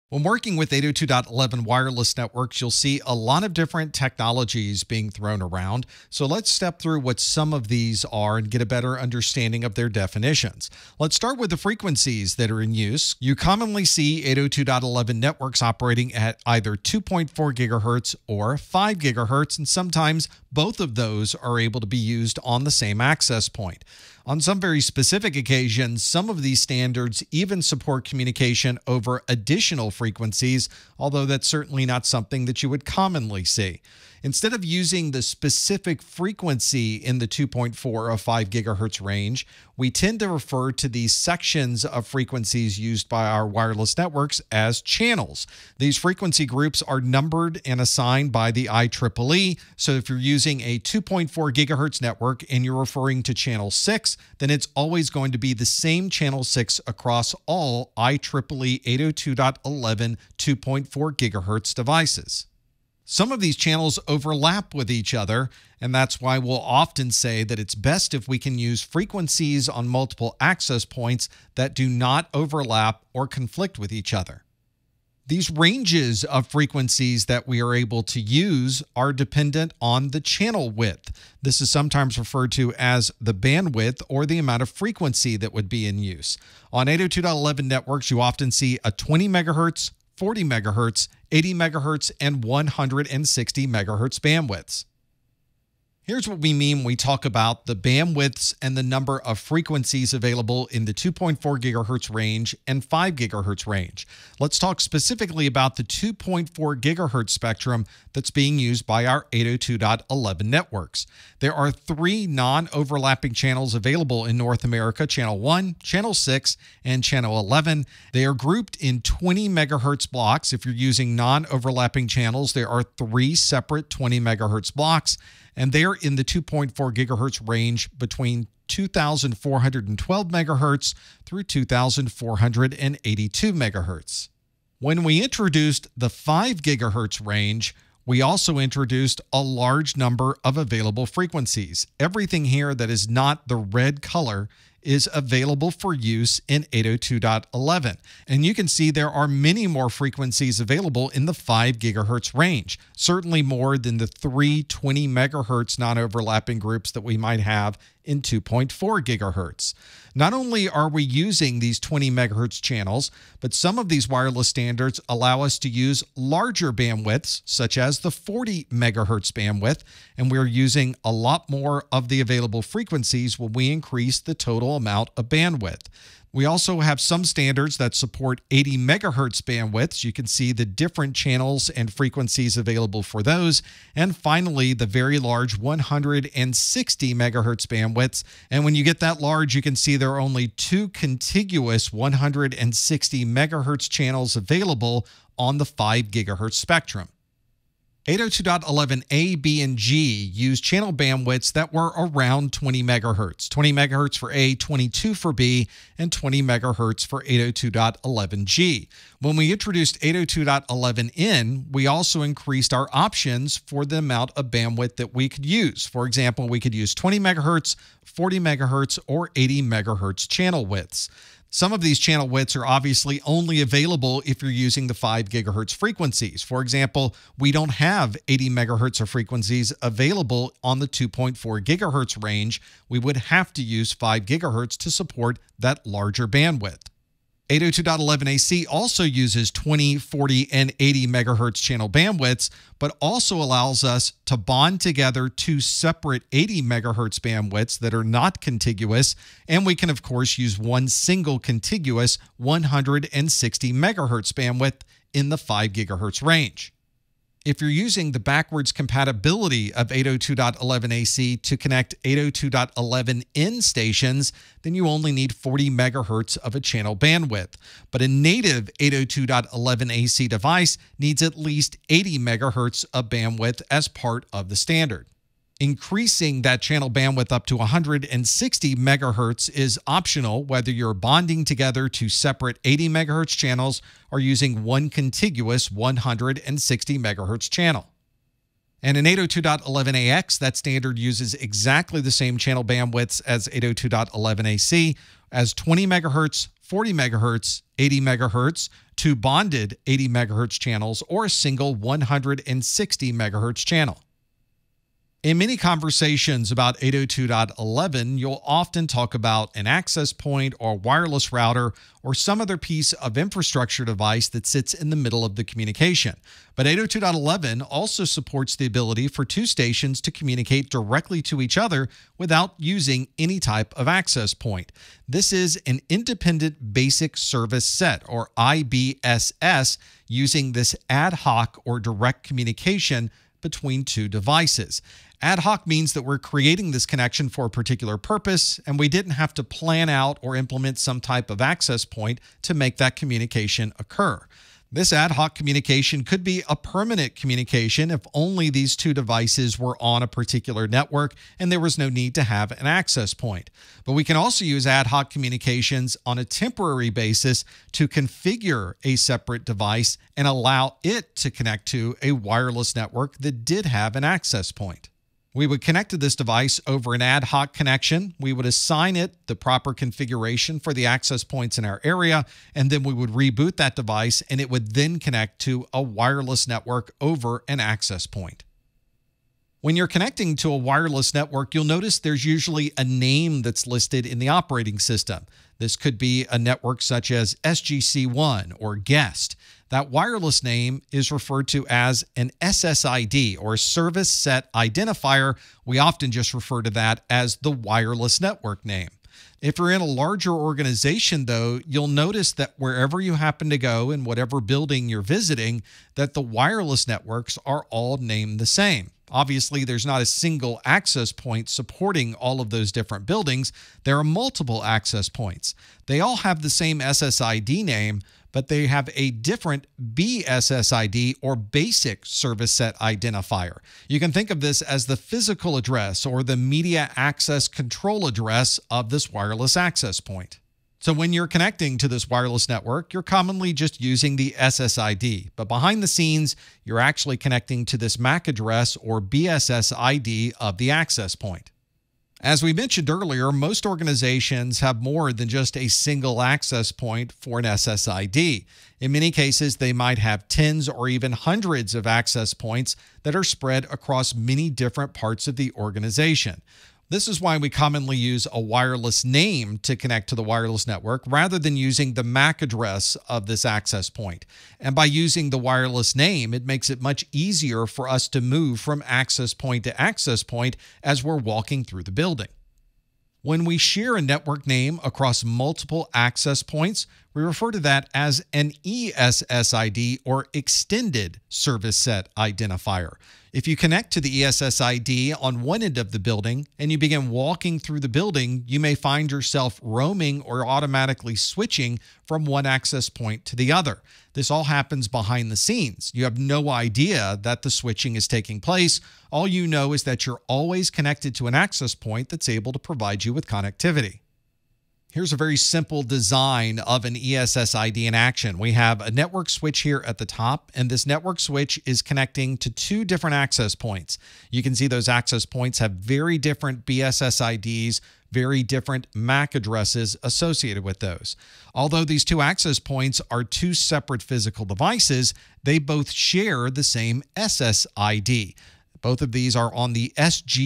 When working with 802.11 wireless networks, you'll see a lot of different technologies being thrown around. So let's step through what some of these are and get a better understanding of their definitions. Let's start with the frequencies that are in use. You commonly see 802.11 networks operating at either 2.4 gigahertz or 5 gigahertz, and sometimes both of those are able to be used on the same access point. On some very specific occasions, some of these standards even support communication over additional frequencies, although that's certainly not something that you would commonly see. Instead of using the specific frequency in the 2.4 or 5 gigahertz range, we tend to refer to these sections of frequencies used by our wireless networks as channels. These frequency groups are numbered and assigned by the IEEE. So if you're using a 2.4 gigahertz network and you're referring to channel 6, then it's always going to be the same channel 6 across all IEEE 802.11 2.4 gigahertz devices. Some of these channels overlap with each other, and that's why we'll often say that it's best if we can use frequencies on multiple access points that do not overlap or conflict with each other. These ranges of frequencies that we are able to use are dependent on the channel width. This is sometimes referred to as the bandwidth or the amount of frequency that would be in use. On 802.11 networks, you often see a 20 megahertz, 40 megahertz, 80 megahertz, and 160 megahertz bandwidths. Here's what we mean when we talk about the bandwidths and the number of frequencies available in the 2.4 gigahertz range and 5 gigahertz range. Let's talk specifically about the 2.4 gigahertz spectrum that's being used by our 802.11 networks. There are 3 non-overlapping channels available in North America: Channel 1, Channel 6, and Channel 11. They are grouped in 20 megahertz blocks. If you're using non-overlapping channels, there are 3 separate 20 megahertz blocks, and they're in the 2.4 gigahertz range between 2,412 megahertz through 2,482 megahertz. When we introduced the 5 gigahertz range, we also introduced a large number of available frequencies. Everything here that is not the red color is available for use in 802.11. And you can see there are many more frequencies available in the 5 gigahertz range, certainly more than the 3 20 megahertz non-overlapping groups that we might have in 2.4 gigahertz. Not only are we using these 20 megahertz channels, but some of these wireless standards allow us to use larger bandwidths, such as the 40 megahertz bandwidth, and we're using a lot more of the available frequencies when we increase the total amount of bandwidth. We also have some standards that support 80 megahertz bandwidths. You can see the different channels and frequencies available for those. And finally, the very large 160 megahertz bandwidths. And when you get that large, you can see there are only 2 contiguous 160 megahertz channels available on the 5 gigahertz spectrum. 802.11a, b, and g use channel bandwidths that were around 20 megahertz. 20 megahertz for A, 22 for B, and 20 megahertz for 802.11g. When we introduced 802.11n, we also increased our options for the amount of bandwidth that we could use. For example, we could use 20 megahertz, 40 megahertz, or 80 megahertz channel widths. Some of these channel widths are obviously only available if you're using the 5 gigahertz frequencies. For example, we don't have 80 megahertz of frequencies available on the 2.4 gigahertz range. We would have to use 5 gigahertz to support that larger bandwidth. 802.11ac also uses 20, 40, and 80 megahertz channel bandwidths, but also allows us to bond together 2 separate 80 megahertz bandwidths that are not contiguous, and we can, of course, use one single contiguous 160 megahertz bandwidth in the 5 gigahertz range. If you're using the backwards compatibility of 802.11ac to connect 802.11n stations, then you only need 40 megahertz of a channel bandwidth. But a native 802.11ac device needs at least 80 megahertz of bandwidth as part of the standard. Increasing that channel bandwidth up to 160 megahertz is optional, whether you're bonding together 2 separate 80 megahertz channels or using one contiguous 160 megahertz channel. And in 802.11ax, that standard uses exactly the same channel bandwidths as 802.11ac, as 20 megahertz, 40 megahertz, 80 megahertz, two bonded 80 megahertz channels, or a single 160 megahertz channel. In many conversations about 802.11, you'll often talk about an access point or wireless router or some other piece of infrastructure device that sits in the middle of the communication. But 802.11 also supports the ability for two stations to communicate directly to each other without using any type of access point. This is an independent basic service set, or IBSS, using this ad hoc or direct communication between two devices. Ad hoc means that we're creating this connection for a particular purpose, and we didn't have to plan out or implement some type of access point to make that communication occur. This ad hoc communication could be a permanent communication if only these two devices were on a particular network and there was no need to have an access point. But we can also use ad hoc communications on a temporary basis to configure a separate device and allow it to connect to a wireless network that did have an access point. We would connect to this device over an ad hoc connection. We would assign it the proper configuration for the access points in our area, and then we would reboot that device, and it would then connect to a wireless network over an access point. When you're connecting to a wireless network, you'll notice there's usually a name that's listed in the operating system. This could be a network such as SGC1 or Guest. That wireless name is referred to as an SSID, or Service Set Identifier. We often just refer to that as the wireless network name. If you're in a larger organization, though, you'll notice that wherever you happen to go in whatever building you're visiting, that the wireless networks are all named the same. Obviously, there's not a single access point supporting all of those different buildings. There are multiple access points. They all have the same SSID name, but they have a different BSSID, or Basic Service Set Identifier. You can think of this as the physical address or the media access control address of this wireless access point. So when you're connecting to this wireless network, you're commonly just using the SSID, but behind the scenes, you're actually connecting to this MAC address or BSSID of the access point. As we mentioned earlier, most organizations have more than just a single access point for an SSID. In many cases, they might have tens or even hundreds of access points that are spread across many different parts of the organization. This is why we commonly use a wireless name to connect to the wireless network rather than using the MAC address of this access point. And by using the wireless name, it makes it much easier for us to move from access point to access point as we're walking through the building. When we share a network name across multiple access points, we refer to that as an ESSID, or Extended Service Set Identifier. If you connect to the ESSID on one end of the building and you begin walking through the building, you may find yourself roaming or automatically switching from one access point to the other. This all happens behind the scenes. You have no idea that the switching is taking place. All you know is that you're always connected to an access point that's able to provide you with connectivity. Here's a very simple design of an ESSID in action. We have a network switch here at the top, and this network switch is connecting to two different access points. You can see those access points have very different BSSIDs, very different MAC addresses associated with those. Although these two access points are two separate physical devices, they both share the same SSID. Both of these are on the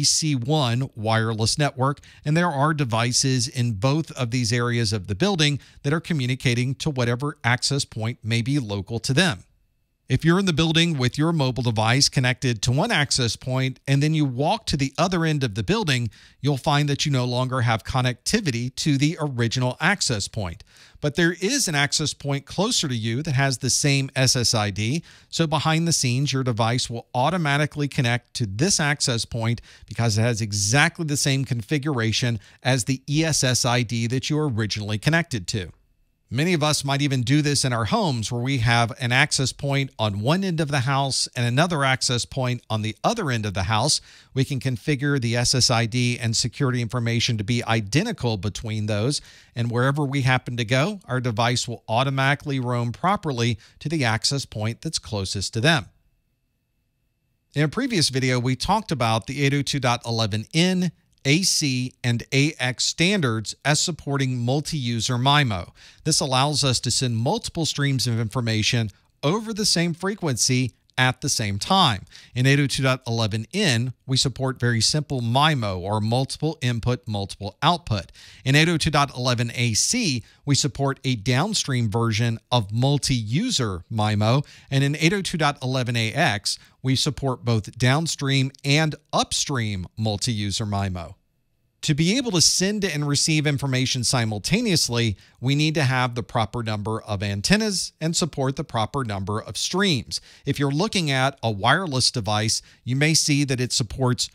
SGC1 wireless network, and there are devices in both of these areas of the building that are communicating to whatever access point may be local to them. If you're in the building with your mobile device connected to one access point and then you walk to the other end of the building, you'll find that you no longer have connectivity to the original access point. But there is an access point closer to you that has the same SSID, so behind the scenes, your device will automatically connect to this access point because it has exactly the same configuration as the ESSID that you were originally connected to. Many of us might even do this in our homes, where we have an access point on one end of the house and another access point on the other end of the house. We can configure the SSID and security information to be identical between those, and wherever we happen to go, our device will automatically roam properly to the access point that's closest to them. In a previous video, we talked about the 802.11n, AC, and AX standards as supporting multi-user MIMO. This allows us to send multiple streams of information over the same frequency at the same time. In 802.11n, we support very simple MIMO, or multiple input, multiple output. In 802.11ac, we support a downstream version of multi-user MIMO, and in 802.11ax, we support both downstream and upstream multi-user MIMO. To be able to send and receive information simultaneously, we need to have the proper number of antennas and support the proper number of streams. If you're looking at a wireless device, you may see that it supports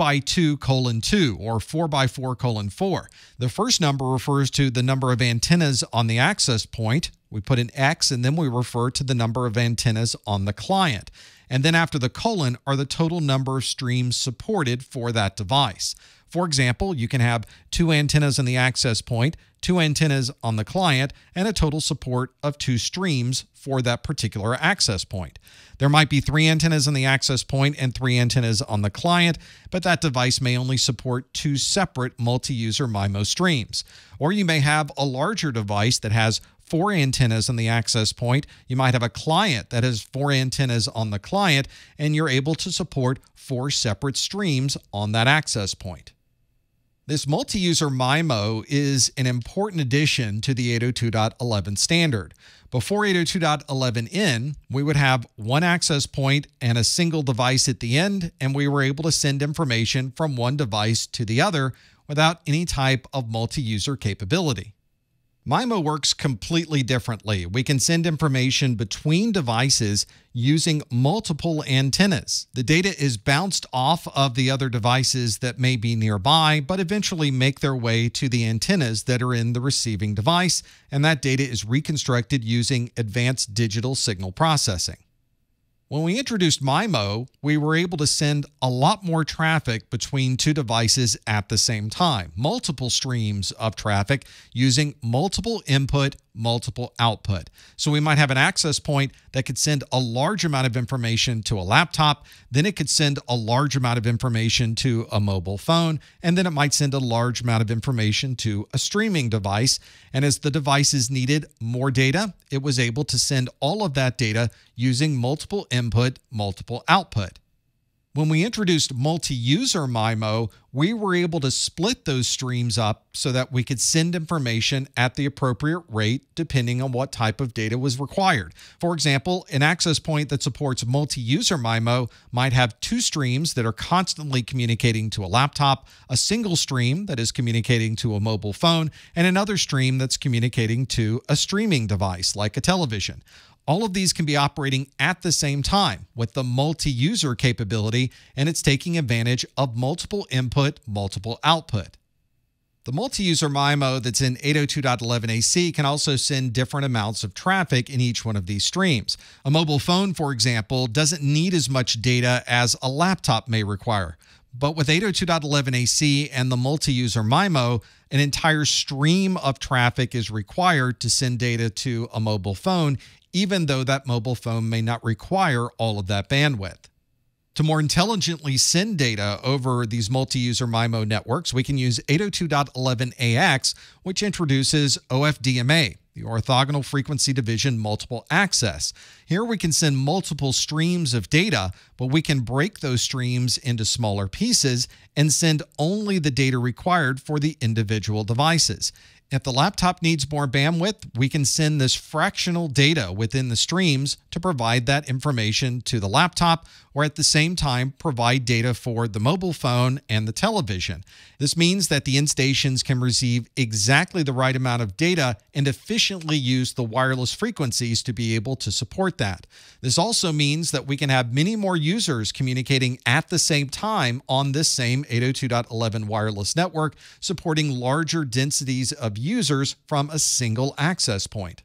2x2:2 or 4x4:4. The first number refers to the number of antennas on the access point. We put an X and then we refer to the number of antennas on the client. And then after the colon are the total number of streams supported for that device. For example, you can have 2 antennas on the access point, 2 antennas on the client, and a total support of 2 streams for that particular access point. There might be 3 antennas on the access point and 3 antennas on the client, but that device may only support 2 separate multi-user MIMO streams. Or you may have a larger device that has 4 antennas on the access point. You might have a client that has 4 antennas on the client, and you're able to support 4 separate streams on that access point. This multi-user MIMO is an important addition to the 802.11 standard. Before 802.11n, we would have 1 access point and a single device at the end, and we were able to send information from one device to the other without any type of multi-user capability. MIMO works completely differently. We can send information between devices using multiple antennas. The data is bounced off of the other devices that may be nearby, but eventually make their way to the antennas that are in the receiving device, and that data is reconstructed using advanced digital signal processing. When we introduced MIMO, we were able to send a lot more traffic between 2 devices at the same time, multiple streams of traffic using multiple input, multiple output. So we might have an access point that could send a large amount of information to a laptop, then it could send a large amount of information to a mobile phone, and then it might send a large amount of information to a streaming device. And as the devices needed more data, it was able to send all of that data using multiple input, multiple output. When we introduced multi-user MIMO, we were able to split those streams up so that we could send information at the appropriate rate depending on what type of data was required. For example, an access point that supports multi-user MIMO might have 2 streams that are constantly communicating to a laptop, a single stream that is communicating to a mobile phone, and another stream that's communicating to a streaming device like a television. All of these can be operating at the same time with the multi-user capability, and it's taking advantage of multiple input, multiple output. The multi-user MIMO that's in 802.11ac can also send different amounts of traffic in each one of these streams. A mobile phone, for example, doesn't need as much data as a laptop may require. But with 802.11ac and the multi-user MIMO, an entire stream of traffic is required to send data to a mobile phone, even though that mobile phone may not require all of that bandwidth. To more intelligently send data over these multi-user MIMO networks, we can use 802.11ax, which introduces OFDMA, the orthogonal frequency division multiple access. Here we can send multiple streams of data, but we can break those streams into smaller pieces and send only the data required for the individual devices. If the laptop needs more bandwidth, we can send this fractional data within the streams to provide that information to the laptop, or at the same time provide data for the mobile phone and the television. This means that the end stations can receive exactly the right amount of data and efficiently use the wireless frequencies to be able to support that. This also means that we can have many more users communicating at the same time on this same 802.11 wireless network, supporting larger densities of users from a single access point.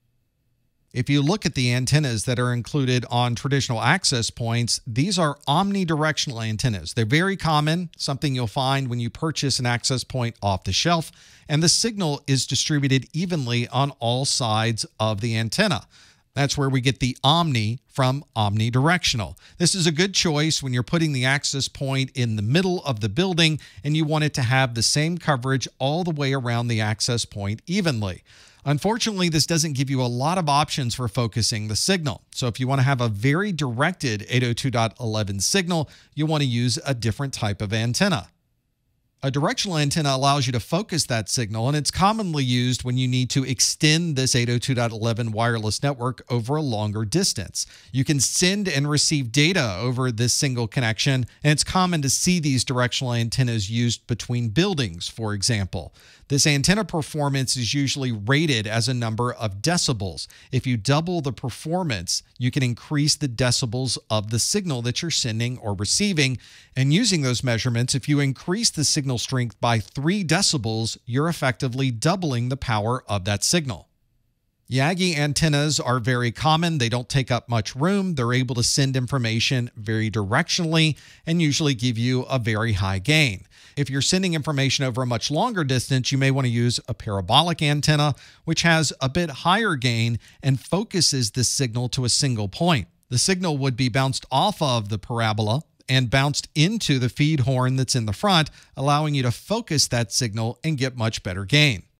If you look at the antennas that are included on traditional access points, these are omnidirectional antennas. They're very common, something you'll find when you purchase an access point off the shelf, and the signal is distributed evenly on all sides of the antenna. That's where we get the omni from omnidirectional. This is a good choice when you're putting the access point in the middle of the building and you want it to have the same coverage all the way around the access point evenly. Unfortunately, this doesn't give you a lot of options for focusing the signal. So if you want to have a very directed 802.11 signal, you want to use a different type of antenna. A directional antenna allows you to focus that signal, and it's commonly used when you need to extend this 802.11 wireless network over a longer distance. You can send and receive data over this single connection, and it's common to see these directional antennas used between buildings, for example. This antenna performance is usually rated as a number of decibels. If you double the performance, you can increase the decibels of the signal that you're sending or receiving. And using those measurements, if you increase the signal strength by 3 decibels, you're effectively doubling the power of that signal. Yagi antennas are very common. They don't take up much room. They're able to send information very directionally and usually give you a very high gain. If you're sending information over a much longer distance, you may want to use a parabolic antenna, which has a bit higher gain and focuses the signal to a single point. The signal would be bounced off of the parabola and bounced into the feed horn that's in the front, allowing you to focus that signal and get much better gain.